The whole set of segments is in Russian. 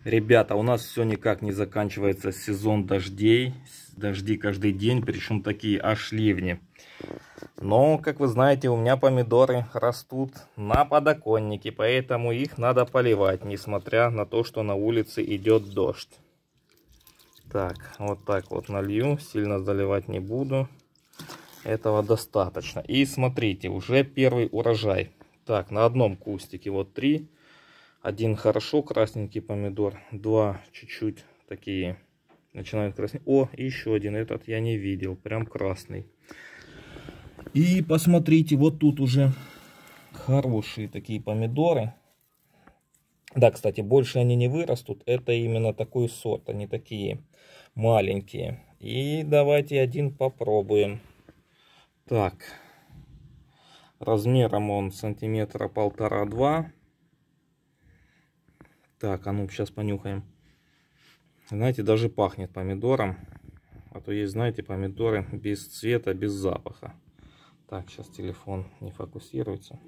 Ребята, у нас все никак не заканчивается сезон дождей. Дожди каждый день, причем такие аж ливни. Но, как вы знаете, у меня помидоры растут на подоконнике, поэтому их надо поливать, несмотря на то, что на улице идет дождь. Так, вот так вот налью, сильно заливать не буду. Этого достаточно. И смотрите, уже первый урожай. Так, на одном кустике вот 3. Один хорошо красненький помидор, 2 чуть-чуть такие начинают краснеть. О, еще один, этот я не видел, прям красный. И посмотрите, вот тут уже хорошие такие помидоры. Да, кстати, больше они не вырастут, это именно такой сорт, они такие маленькие. И давайте один попробуем. Так, размером он сантиметра 1,5-2. Так, а ну сейчас понюхаем. Знаете, даже пахнет помидором. А то есть, знаете, помидоры без цвета, без запаха. Так, сейчас телефон не фокусируется.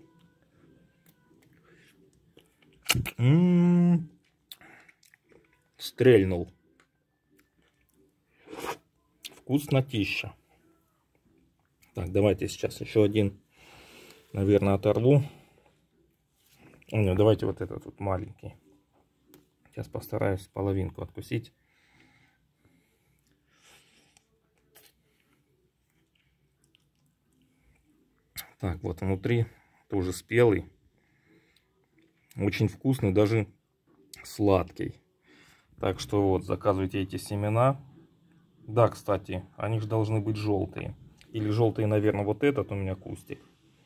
Стрельнул. Вкуснотища. Так, давайте сейчас еще один, наверное, оторву. Нет, давайте вот этот вот маленький. Сейчас постараюсь половинку откусить. Так, вот внутри тоже спелый. Очень вкусный, даже сладкий. Так что вот, заказывайте эти семена. Да, кстати, они же должны быть желтые. Или желтые, наверное, вот этот у меня кустик.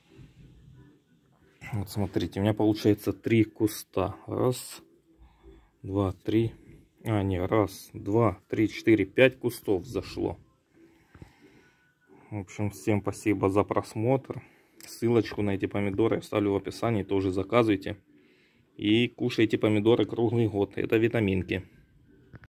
Вот смотрите, у меня получается 3 куста. Раз, два, три. А, не, раз, два, три, 4, 5 кустов зашло. В общем, всем спасибо за просмотр. Ссылочку на эти помидоры оставлю в описании. Тоже заказывайте. И кушайте помидоры круглый год. Это витаминки.